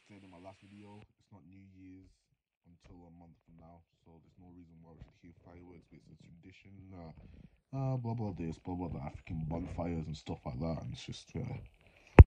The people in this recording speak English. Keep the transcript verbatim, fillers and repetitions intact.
said in my last video, it's not New Year's until a month from now, so there's no reason why we should hear fireworks, but it's a tradition. Uh, uh blah blah this, blah blah the African bonfires and stuff like that, and it's just uh,